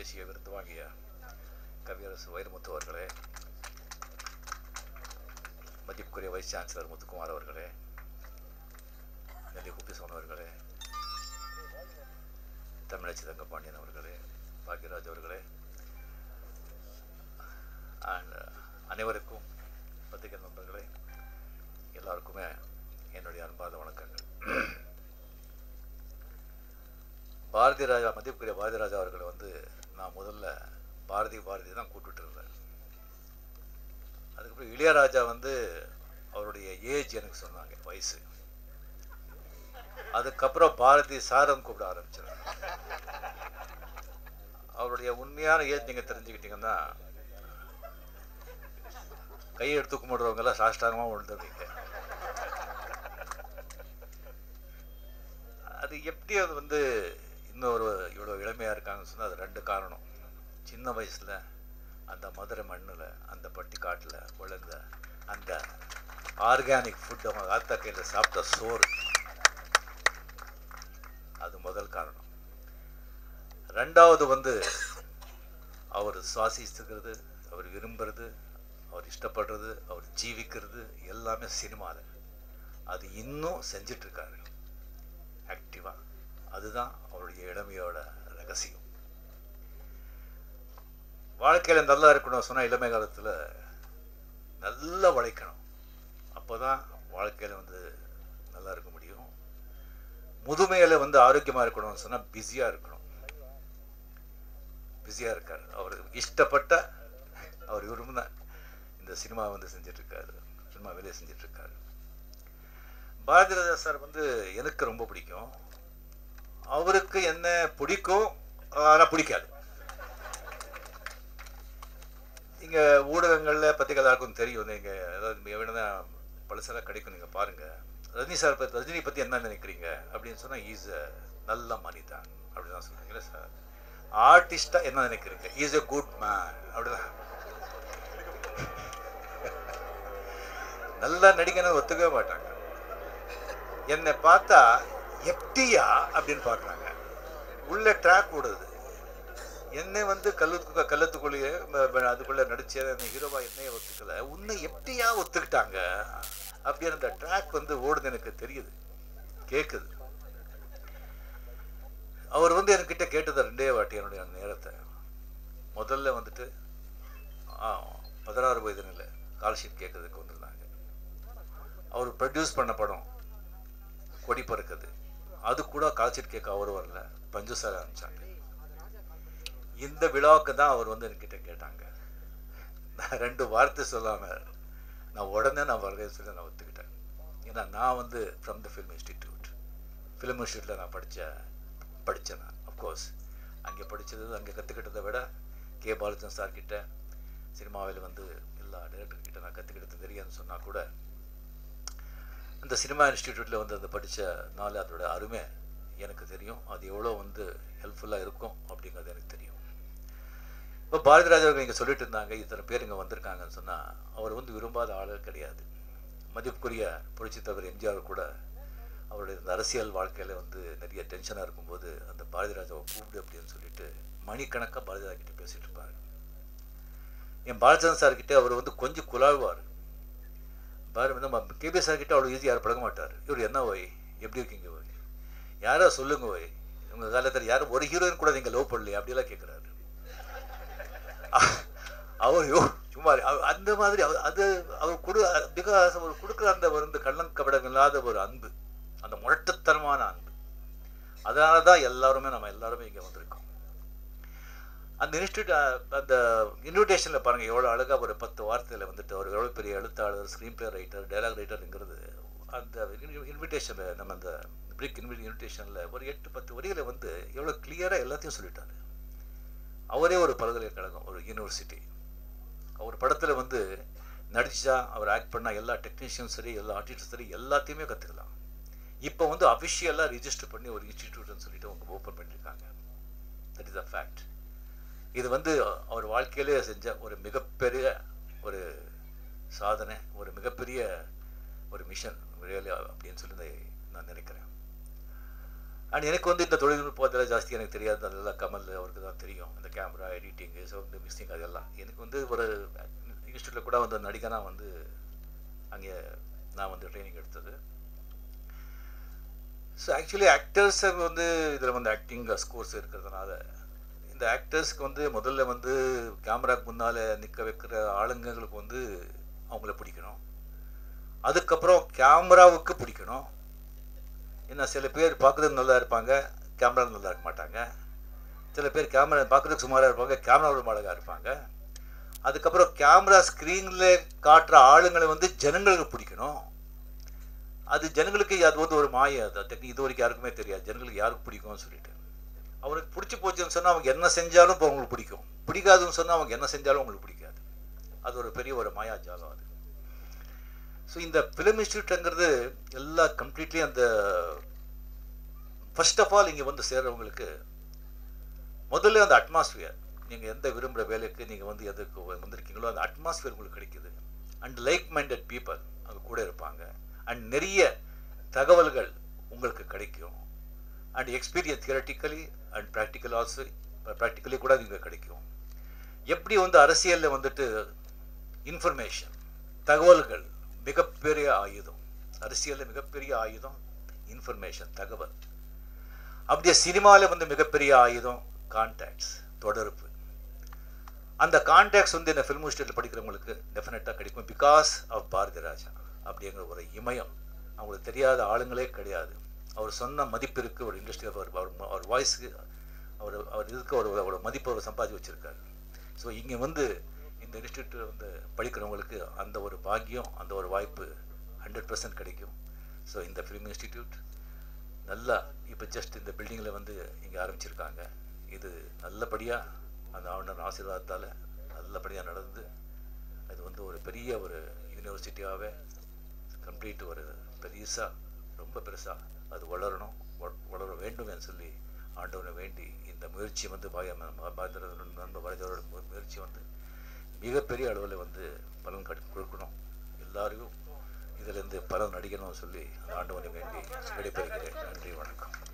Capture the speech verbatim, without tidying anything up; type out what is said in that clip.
தேசிய விருது வாங்கிய கவியரசு வைரமுத்து அவர்களே, மதிப்புக்குரிய வைஸ் சான்சலர் முத்துக்குமார் அவர்களே, நெல்லி குப்பிசோன் அவர்களே, தமிழச்சி தங்கபாண்டியன் அவர்களே, பாக்யராஜ் அவர்களே, அண்ட் அனைவருக்கும் பத்திரிகை நண்பர்களே எல்லாருக்குமே என்னுடைய அன்பார்ந்த வணக்கங்கள். பாரதி ராஜா, மதிப்புக்குரிய பாரதி ராஜா அவர்களை வந்து நான் முதல்ல பாரதி பாரதி தான் கூப்பிட்டு இருந்தேன். அதுக்கப்புறம் இளையராஜா வந்து அவருடைய ஏஜ் எனக்கு சொன்னாங்க, வயசு. அதுக்கப்புறம் பாரதி சாரம் கூப்பிட ஆரம்பிச்சிருந்தேன். அவருடைய உண்மையான ஏஜ் நீங்கள் தெரிஞ்சுக்கிட்டீங்கன்னா கையை எடுத்து கும்பிடுறவங்கெல்லாம் சாஷ்டாங்கமாக விழுந்துருவீங்க. அது எப்படி அது வந்து இன்னொரு இவ்வளோ இளமையாக இருக்காங்கன்னு சொன்னால் அது ரெண்டு காரணம். சின்ன வயசில் அந்த மதுரை மண்ணில் அந்த பட்டி காட்டில் வளர்ந்த அந்த ஆர்கானிக் ஃபுட் அவங்க ஆத்தா கையில் சாப்பிட்ட சோறு, அது முதல் காரணம். ரெண்டாவது வந்து அவர் சுவாசிச்சுக்கிறது, அவர் விரும்புறது, அவர் இஷ்டப்படுறது, அவர் ஜீவிக்கிறது எல்லாமே சினிமாவில். அது இன்னும் செஞ்சிட்ருக்காரு ஆக்டிவாக. அதுதான் அவருடைய இளமையோட ரகசியம். வாழ்க்கையில் நல்லா இருக்கணும் சொன்னால் இளமை காலத்தில் நல்லா உழைக்கணும். அப்போ தான் வாழ்க்கையில் வந்து நல்லா இருக்க முடியும். முதுமையில் வந்து ஆரோக்கியமாக இருக்கணும்னு சொன்னால் பிஸியாக இருக்கணும். பிஸியாக இருக்கார். அவர் இஷ்டப்பட்ட, அவர் விரும்பின இந்த சினிமா வந்து செஞ்சிட்ருக்காரு, சினிமா வேலையை செஞ்சிட்ருக்காரு. பாரதி ராஜா சார் வந்து எனக்கு ரொம்ப பிடிக்கும். அவருக்கு என்ன பிடிக்கும், ஆனால் பிடிக்காது. இங்கே ஊடகங்களில் பற்றி எல்லாருக்கும் தெரியும். நீங்கள் ஏதாவது எவ்வளோ பழசெல்லாம் கிடைக்கும், நீங்கள் பாருங்கள். ரஜினி சார் பற்றி, ரஜினி பற்றி என்ன நினைக்கிறீங்க அப்படின்னு சொன்னால் ஈஸ் அ நல்ல மனிதன் அப்படி தான் சொல்கிறீங்களே சார். ஆர்டிஸ்டாக என்ன நினைக்கிறீங்க? ஈஸ் அ குட் மேன் அப்படிதான். நல்லா நடிக்கணும்னு ஒத்துக்கவே மாட்டாங்க. என்னை பார்த்தா எப்படியா அப்படின்னு பார்க்குறாங்க. உள்ள ட்ராக் விடுது. என்னை வந்து கல்லு கள்ளத்துக்குள்ளேயே அதுக்குள்ளே நடிச்ச ஹீரோவா என்னையே ஒத்துக்கலை, உன்னை எப்படியா ஒத்துக்கிட்டாங்க அப்படின்னு அந்த ட்ராக் வந்து ஓடுது. எனக்கு தெரியுது, கேட்குது. அவர் வந்து என்கிட்ட கேட்டது ரெண்டே வாட்டி என்னுடைய நேரத்தை. முதல்ல வந்துட்டு ஆ பதினாறு வயது இல்லை கால்ஷீட் கேட்கறதுக்கு வந்திருந்தாங்க. அவர் ப்ரொடியூஸ் பண்ண படம் கொடி பறக்குது, அது கூட கால்ஷீட் கேட்க அவர் வரல, பஞ்சு சார் ஆரம்பிச்சாங்க. இந்த விழாவுக்கு தான் அவர் வந்து என்கிட்ட கேட்டாங்க. நான் ரெண்டு வார்த்தை சொல்லாமல் நான் உடனே நான் வரேன்னு சொல்லி நான் ஒத்துக்கிட்டேன். ஏன்னா நான் வந்து from the film institute, film இன்ஸ்டியூட்டில் நான் படித்த படித்தேன் நான். அஃப்கோர்ஸ் அங்கே படித்தது, அங்கே கற்றுக்கிட்டதை விட கே பாலச்சந்திரன் சார்கிட்ட, சினிமாவில் வந்து எல்லா டைரக்டர்கிட்ட நான் கற்றுக்கிட்டது தெரியாதுன்னு சொன்னால் கூட அந்த சினிமா இன்ஸ்டிடியூட்டில் வந்து அந்த படித்த நாள் அதோட அருமை எனக்கு தெரியும். அது எவ்வளோ வந்து ஹெல்ப்ஃபுல்லாக இருக்கும் அப்படிங்கிறது எனக்கு தெரியும். இப்போ பாரதி ராஜா அவர்கள் இங்கே சொல்லிட்டு இருந்தாங்க, இத்தனை பேர் இங்கே வந்திருக்காங்கன்னு சொன்னால் அவர் வந்து விரும்பாத ஆளுகள் கிடையாது. மதிப்புக்குரிய புரட்சி தலைவர் எம்ஜிஆர் கூட அவருடைய இந்த அரசியல் வாழ்க்கையில் வந்து நிறைய டென்ஷனாக இருக்கும்போது அந்த பாரதி ராஜாவை கூப்பிடு அப்படின்னு சொல்லிட்டு மணிக்கணக்காக பாரதி ராஜா கிட்டே பேசிகிட்டு இருப்பார். என் பாலச்சந்திரன் சார்கிட்ட அவர் வந்து கொஞ்சம் குழாழ்வார். பாரு நம்ம கேபி சார்கிட்ட அவ்வளோ ஈஸியாக யாரும் பழக மாட்டார். இவர் என்ன ஓய், எப்படி இருக்கீங்க ஓய், யாரோ சொல்லுங்க ஓய், உங்கள் காலத்தில் யாரும் ஒரு ஹீரோயின் கூட நீங்கள் லவ் பண்ணலையே அப்படிலாம் கேட்குறாரு. அவர் யோ சும்மா அந்த மாதிரி அது அவர் கொடு பிகாஸ் அவர் கொடுக்குற அந்த வந்து கள்ளம் கபடம் இல்லாத ஒரு அன்பு, அந்த முரட்டுத்தனமான அன்பு. அதனால தான் எல்லாருமே நம்ம எல்லாருமே இங்கே வந்திருக்கோம். அந்த இன்ஸ்டியூட் அந்த இன்விடேஷனில் பாருங்கள் எவ்வளோ அழகாக ஒரு பத்து வார்த்தையில் வந்துட்டு அவர் எவ்வளோ பெரிய எழுத்தாளர், ஸ்க்ரீன் பிளே ரைட்டர், டைலாக் ரைட்டருங்கிறது அந்த இன்விடேஷனில் நம்ம அந்த பிரிக் இன்வி இன்விடேஷனில் ஒரு எட்டு பத்து வரிகளை வந்து எவ்வளோ கிளியராக எல்லாத்தையும் சொல்லிட்டார். அவரே ஒரு பல்கலைக்கழகம், ஒரு யூனிவர்சிட்டி. அவர் படத்தில் வந்து நடிச்சா, அவர் ஆக்ட் பண்ணால் எல்லா டெக்னீஷியனும் சரி, எல்லா ஆர்டிஸ்டும் சரி எல்லாத்தையுமே கற்றுக்கலாம். இப்போ வந்து அஃபிஷியலாக ரிஜிஸ்டர் பண்ணி ஒரு இன்ஸ்டிடியூட்னு சொல்லிட்டு அவங்க ஓப்பன் பண்ணியிருக்காங்க. That is a fact. இது வந்து அவர் வாழ்க்கையிலே செஞ்ச ஒரு மிகப்பெரிய ஒரு சாதனை, ஒரு மிகப்பெரிய ஒரு மிஷன் ரியலி அப்படின்னு சொல்லி நான் நினைக்கிறேன். அண்ட் எனக்கு வந்து இந்த தொழில்நுட்பத்தில் ஜாஸ்தி எனக்கு தெரியாது, அதெல்லாம் கமல் அவருக்கு தான் தெரியும், இந்த கேமரா எடிட்டிங்கு சவுண்டு மிக்சிங் அதெல்லாம். எனக்கு வந்து ஒரு இன்ஸ்டியூட்டில் கூட வந்து நடிகனாக வந்து அங்கே நான் வந்து ட்ரைனிங் எடுத்தது. ஸோ ஆக்சுவலி ஆக்டர்ஸை வந்து இதில் வந்து ஆக்டிங் கோர்ஸ் இருக்கிறதுனால இந்த ஆக்டர்ஸ்க்கு வந்து முதல்ல வந்து கேமராக்கு முன்னால் நிற்க வைக்கிற ஆளுங்களுக்கு வந்து அவங்கள பிடிக்கணும். அதுக்கப்புறம் கேமராவுக்கு பிடிக்கணும். ஏன்னா சில பேர் பார்க்குறதுக்கு நல்லா இருப்பாங்க, கேமரா நல்லா இருக்க மாட்டாங்க. சில பேர் கேமரா பார்க்குறதுக்கு சுமாராக இருப்பாங்க, கேமராவில் அழகாக இருப்பாங்க. அதுக்கப்புறம் கேமரா ஸ்க்ரீனில் காட்டுற ஆளுங்களை வந்து ஜனங்களுக்கு பிடிக்கணும். அது ஜனங்களுக்கு அது வந்து ஒரு மாய, அது டெக்னிக் இது வரைக்கும் யாருக்குமே தெரியாது ஜனங்களுக்கு யாருக்கு பிடிக்கும்னு சொல்லிட்டு. அவனுக்கு பிடிச்சி போச்சுன்னு சொன்னால் அவங்க என்ன செஞ்சாலும் இப்போ அவங்களுக்கு பிடிக்கும், பிடிக்காதுன்னு சொன்னால் அவங்க என்ன செஞ்சாலும் அவங்களுக்கு பிடிக்காது. அது ஒரு பெரிய ஒரு மாயாஜாலம் அது. ஸோ இந்த ஃபிலிம் இன்ஸ்டியூட்டுங்கிறது எல்லாம் கம்ப்ளீட்லி அந்த ஃபர்ஸ்ட் ஆஃப் ஆல் இங்கே வந்து சேர்றவங்களுக்கு முதல்ல அந்த அட்மாஸ்பியர், நீங்கள் எந்த விரும்புகிற வேலைக்கு நீங்கள் வந்து எதுக்கு வந்திருக்கீங்களோ அந்த அட்மாஸ்பியர் உங்களுக்கு கிடைக்குது. அண்ட் லைக் மைண்டட் பீப்புள் அங்கே கூட இருப்பாங்க. அண்ட் நிறைய தகவல்கள் உங்களுக்கு கிடைக்கும். And experience theoretically and practical also, practically கூட நீங்கள் கிடைக்கும். எப்படி வந்து அரசியலில் வந்துட்டு இன்ஃபர்மேஷன் தகவல்கள் மிகப்பெரிய ஆயுதம், அரசியலில் மிகப்பெரிய ஆயுதம் இன்ஃபர்மேஷன் தகவல். அப்படியே சினிமாவில் வந்து மிகப்பெரிய ஆயுதம் கான்டாக்ட்ஸ் தொடர்பு. அந்த கான்டாக்ட்ஸ் வந்து இந்த ஃபிலிம் இன்ஸ்டியூட்டில் படிக்கிறவங்களுக்கு டெஃபினட்டாக கிடைக்கும். பிகாஸ் ஆஃப் பாரதி ராஜா அப்படிங்கிற ஒரு இமயம். அவங்களுக்கு தெரியாத ஆளுங்களே கிடையாது. அவர் சொன்ன மதிப்பு இருக்குது ஒரு இண்டஸ்ட்ரி, அவர் அவர் வாய்ஸுக்கு அவர் அவர் இதுக்கு ஒரு ஒரு மதிப்பு அவர் சம்பாதிச்சு வச்சுருக்காரு. ஸோ இங்கே வந்து இந்த இன்ஸ்டியூட் வந்து படிக்கிறவங்களுக்கு அந்த ஒரு பாக்கியம், அந்த ஒரு வாய்ப்பு ஹண்ட்ரட் பர்சன்ட் கிடைக்கும். ஸோ இந்த ஃபிலிம் இன்ஸ்டிடியூட் நல்லா இப்போ ஜஸ்ட் இந்த பில்டிங்கில் வந்து இங்கே ஆரம்பிச்சிருக்காங்க. இது நல்லபடியாக அந்த ஆண்டவன் ஆசீர்வாதத்தால் நல்லபடியாக நடந்து அது வந்து ஒரு பெரிய ஒரு யூனிவர்சிட்டியாகவே கம்ப்ளீட் ஒரு பெருசாக ரொம்ப பெருசாக அது வளரணும், வளர வேண்டும் என்று சொல்லி ஆண்டவனை வேண்டி இந்த முயற்சி வந்து நண்ப பாரதியோட முயற்சி வந்து மிகப்பெரிய அளவில் வந்து பலன் கொடுக்கணும், எல்லாருக்கும் இதிலேருந்து பலன் அடிக்கணும்னு சொல்லி அந்த ஆண்டவனை வேண்டி விடைபெறுகிறேன். நன்றி, வணக்கம்.